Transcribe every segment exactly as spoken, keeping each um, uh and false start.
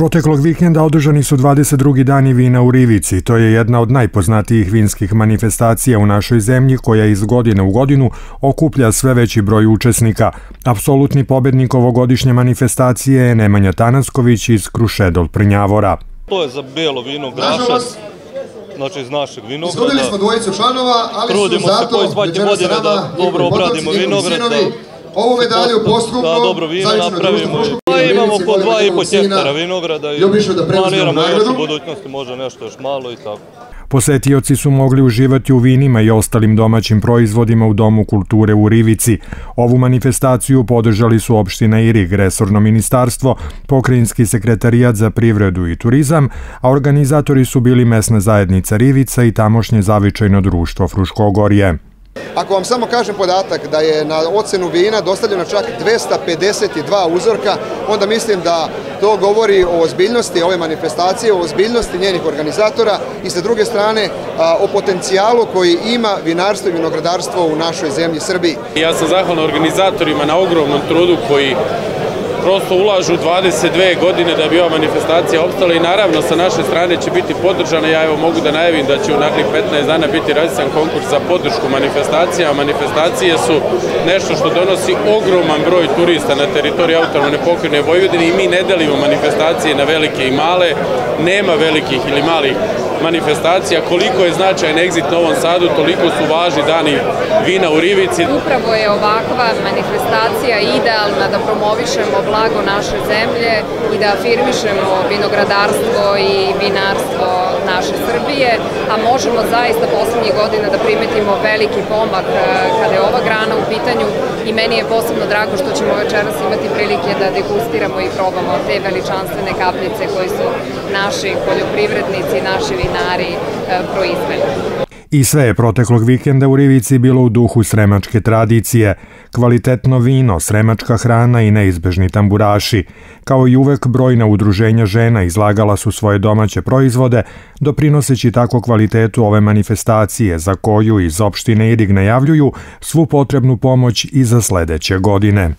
Proteklog vikenda održani su dvadeset drugi dani vina u Rivici. To je jedna od najpoznatijih vinskih manifestacija u našoj zemlji koja iz godine u godinu okuplja sve veći broj učesnika. Apsolutni pobednik ovogodišnje manifestacije je Nemanja Tanasković iz Krušedol Prnjavora. To je za belo vino Grašac, znači iz našeg vinograda. Izgubili smo dvojicu članova, ali su zato večera sa nama dobro obradimo vinograd, ovu medalju postupno zavično društvo. Imamo po dva i po hektara vinograda i planiramo još u budućnosti, može nešto još malo i tako. Posetioci su mogli uživati u vinima i ostalim domaćim proizvodima u Domu kulture u Rivici. Ovu manifestaciju podržali su opština Irig, resorno ministarstvo, pokrajinski sekretarijat za privredu i turizam, a organizatori su bili mesna zajednica Rivica i tamošnje zavičajno društvo Fruškogorje. Ako vam samo kažem podatak da je na ocenu vina dostavljeno čak dvesta pedeset dva uzorka, onda mislim da to govori o ozbiljnosti ove manifestacije, o ozbiljnosti njenih organizatora i sa druge strane o potencijalu koji ima vinarstvo i vinogradarstvo u našoj zemlji Srbiji. Ja sam zahvalan organizatorima na ogromnom trudu koji prosto ulažu dvadeset dve godine da bi ova manifestacija opstala i naravno sa naše strane će biti podržana. Ja evo mogu da najavim da će u narednih petnaest dana biti raspisan konkurs za podršku manifestacija, a manifestacije su nešto što donosi ogroman broj turista na teritoriji autonomne pokrajine Vojvodine i mi ne delimo manifestacije na velike i male, nema velikih ili malih manifestacija. Koliko je značajan egzit Novom Sadu, toliko su važni dani vina u Rivici. Upravo je ovakva manifestacija idealna da promovišemo blago naše zemlje i da afirmišemo vinogradarstvo i vinarstvo naše Srbije, a možemo zaista poslednjih godina da primetimo veliki pomak kada je ova grana u pitanju i meni je posebno drago što ćemo večeras imati prilike da degustiramo i probamo te veličanstvene kapljice koji su naši poljoprivrednici, naši vinari proizveli. I sve je proteklog vikenda u Rivici bilo u duhu sremačke tradicije. Kvalitetno vino, sremačka hrana i neizbežni tamburaši. Kao i uvek, brojna udruženja žena izlagala su svoje domaće proizvode, doprinoseći tako kvalitetu ove manifestacije, za koju iz opštine Irig najavljuju svu potrebnu pomoć i za sledeće godine.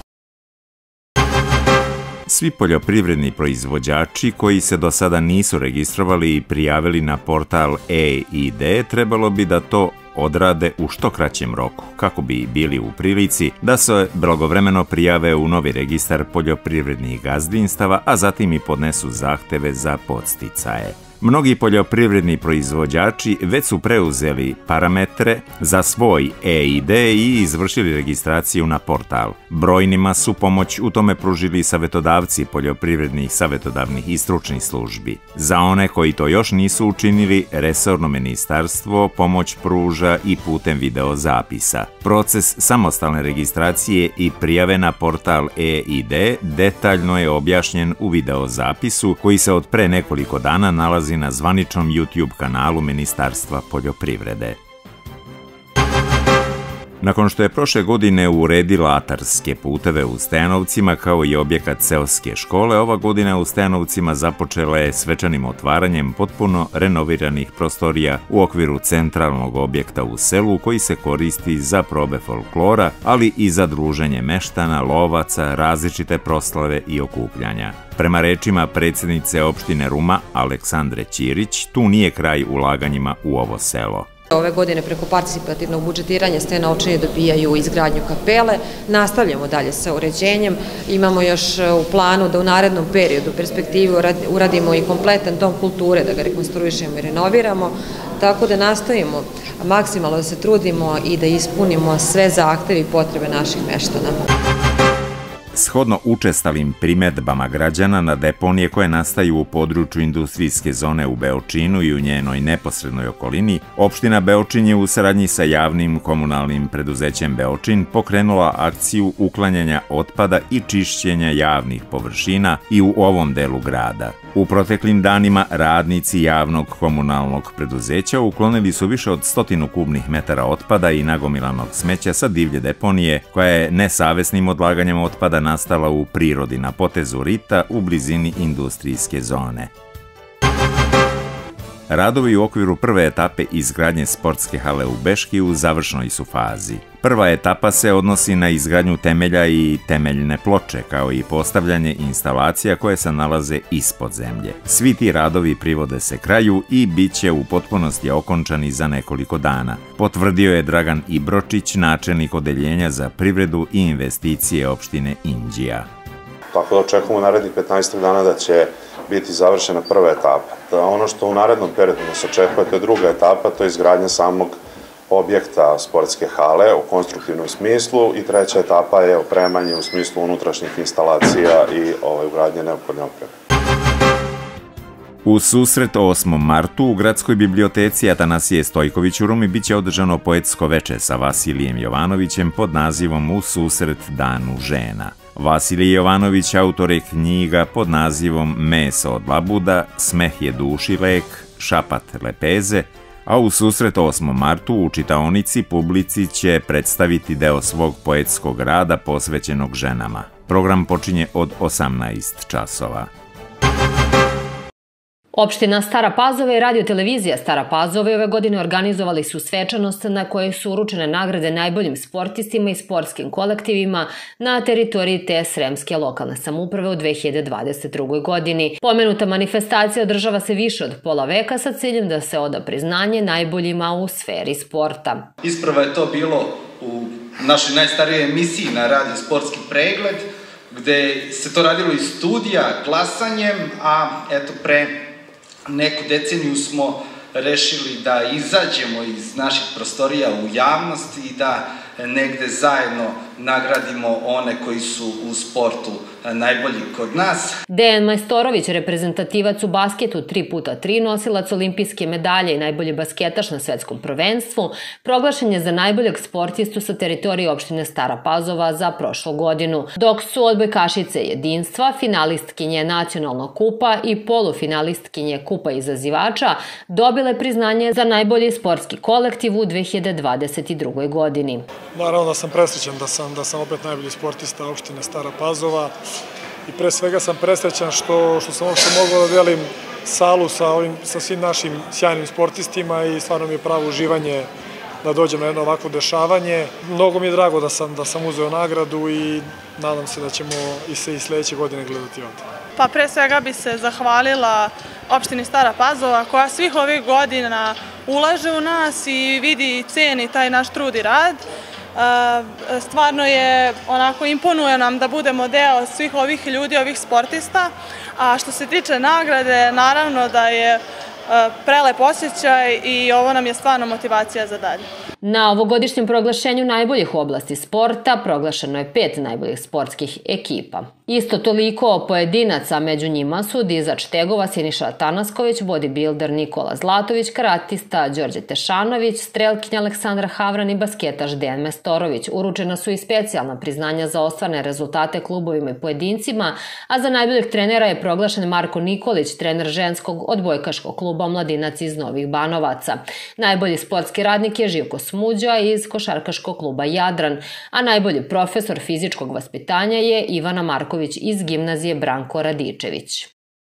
Svi poljoprivredni proizvođači koji se do sada nisu registrovali i prijavili na portal E I D trebalo bi da to odrade u što kraćem roku, kako bi bili u prilici da se blagovremeno prijave u novi registar poljoprivrednih gazdinstava, a zatim i podnesu zahteve za podsticaje. Mnogi poljoprivredni proizvođači već su preuzeli parametre za svoj E I D i izvršili registraciju na portal. Brojnima su pomoć u tome pružili savetodavci poljoprivrednih savetodavnih i stručnih službi. Za one koji to još nisu učinili, resorno ministarstvo pomoć pruža i putem video zapisa. Proces samostalne registracije i prijave na portal E I D detaljno je objašnjen u video zapisu koji se od pre nekoliko dana nalazi na zvaničnom YouTube kanalu Ministarstva poljoprivrede. Nakon što je prošle godine uredila atarske puteve u Stojanovcima kao i objekat seoske škole, ova godina u Stojanovcima započela je svečanim otvaranjem potpuno renoviranih prostorija u okviru centralnog objekta u selu koji se koristi za probe folklora, ali i za druženje meštana, lovaca, različite proslave i okupljanja. Prema rečima predsjednice opštine Ruma, Aleksandre Ćirić, tu nije kraj ulaganjima u ovo selo. Ove godine preko participativnog budžetiranja Stojanovčani dobijaju izgradnju kapele, nastavljamo dalje sa uređenjem, imamo još u planu da u narednom periodu u perspektivi uradimo i kompletan dom kulture, da ga rekonstruišemo i renoviramo, tako da nastavimo maksimalno da se trudimo i da ispunimo sve zahteve i potrebe naših meštana. Shodno učestalim primedbama građana na deponije koje nastaju u području industrijske zone u Beočinu i u njenoj neposrednoj okolini, opština Beočin je u saradnji sa javnim komunalnim preduzećem Beočin pokrenula akciju uklanjanja otpada i čišćenja javnih površina i u ovom delu grada. U proteklim danima radnici javnog komunalnog preduzeća uklonili su više od stotinu kubnih metara otpada i nagomilanog smeća sa divlje deponije koja je nesavesnim odlaganjem otpada nastala u prirodi na potezu Rita u blizini industrijske zone. Radovi u okviru prve etape izgradnje sportske hale u Beški u završnoj su fazi. Prva etapa se odnosi na izgradnju temelja i temeljne ploče, kao i postavljanje instalacija koje se nalaze ispod zemlje. Svi ti radovi privode se kraju i bit će u potpunosti okončani za nekoliko dana, potvrdio je Dragan Ibročić, načelnik odeljenja za privredu i investicije opštine Inđija. Tako da očekujemo u narednih petnaest dana da će biti završena prva etapa. Ono što u narednom periodu nas očekuje, to je druga etapa, to je izgradnja samog objekta sportske hale u konstruktivnom smislu i treća etapa je opremanje u smislu unutrašnjih instalacija i ugradnje neophodne opreme. U susret osmom martu u Gradskoj biblioteci Atanasije Stojković u Rumi biće održano poetsko veče sa Vasilijem Jovanovićem pod nazivom U susret danu žena. Vasilij Jovanović autor je knjiga pod nazivom Meso od labuda, Smeh je duši lek, Šapat lepeze, a u susret osmom martu u čitaonici publici će predstaviti deo svog poetskog rada posvećenog ženama. Program počinje od osamnaest časova. Opština Stara Pazova i radio-televizija Stara Pazova ove godine organizovali su svečanost na kojoj su uručene nagrade najboljim sportistima i sportskim kolektivima na teritoriji te Sremske lokalne samouprave u dve hiljade dvadeset drugoj. godini. Pomenuta manifestacija održava se više od pola veka sa ciljem da se oda priznanje najboljima u sferi sporta. Isprva je to bilo u našoj najstarijoj emisiji na radio Sportski pregled, gde se to radilo iz studija, glasanjem, a eto pre neku deceniju smo rešili da izađemo iz naših prostorija u javnost i da negde zajedno nagradimo one koji su u sportu najbolji kod nas. Dejan Majstorović, reprezentativac u basketu tri puta tri, nosilac olimpijske medalje i najbolji basketaš na svetskom prvenstvu, proglašen je za najboljeg sportistu sa teritorije opštine Stara Pazova za prošlu godinu, dok su odbojkašice jedinstva, finalistkinje nacionalnog kupa i polufinalistkinje kupa izazivača dobile priznanje za najbolji sportski kolektiv u dve hiljade dvadeset drugoj. godini. Naravno da sam presrećan da sam, da sam opet najbolji sportista opštine Stara Pazova i pre svega sam presrećan što, što sam uopšte mogao da delim salu sa, ovim, sa svim našim sjajnim sportistima i stvarno mi je pravo uživanje da dođem na jedno ovakvo dešavanje. Mnogo mi je drago da sam, da sam uzeo nagradu i nadam se da ćemo i se i sledeće godine gledati ovde. Pa pre svega bi se zahvalila opštini Stara Pazova koja svih ovih godina ulaže u nas i vidi i ceni taj naš trud i rad. Stvarno je, onako, imponuje nam da budemo deo svih ovih ljudi, ovih sportista. A što se tiče nagrade, naravno da je prelep osjećaj i ovo nam je stvarno motivacija za dalje. Na ovogodišnjem proglašenju najboljih oblasti sporta proglašeno je pet najboljih sportskih ekipa. Isto toliko pojedinaca, među njima su dizač tegova Siniša Tanasković, bodybuilder Nikola Zlatović, karatista Đorđe Tešanović, strelkinja Aleksandra Havran i basketaš Dejan Majstorović. Uručena su i specijalna priznanja za ostvarene rezultate klubovima i pojedincima, a za najboljeg trenera je proglašen Marko Nikolić, trener ženskog odbojkaškog kluba Mladinac iz Novih Banovaca. Najbolji sportski radnik je Živko Smuđa iz košarkaškog kluba Jadran, a najbolji profesor fizičkog vaspitanja je Ivana Marković iz gimnazije Branko Radičević.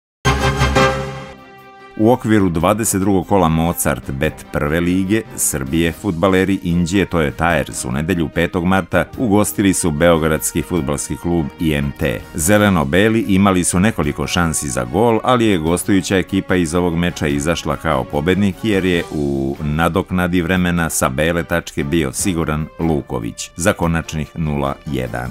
U okviru dvadeset drugog kola Mozart Bet prve lige Srbije fudbaleri Inđije Toyo Tires u nedelju petog marta ugostili su beogradski fudbalski klub I M T. Zeleno-beli imali su nekoliko šansi za gol, ali je gostujuća ekipa iz ovog meča izašla kao pobednik jer je u nadoknadi vremena sa bele tačke bio siguran Luković za konačnih nula jedan.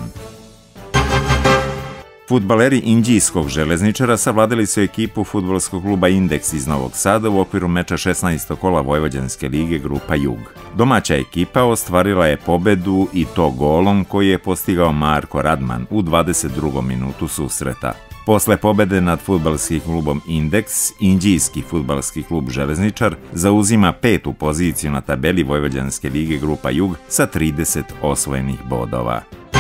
Fudbaleri Inđijskog železničara savladali su ekipu fudbalskog kluba Indeks iz Novog Sada u okviru meča šesnaestog kola Vojvođanske lige grupa Jug. Domaća ekipa ostvarila je pobedu i to golom koji je postigao Marko Radman u dvadeset drugom minutu susreta. Posle pobede nad fudbalskim klubom Indeks, Inđijski fudbalski klub Železničar zauzima petu poziciju na tabeli Vojvođanske lige grupa Jug sa trideset osvojenih bodova.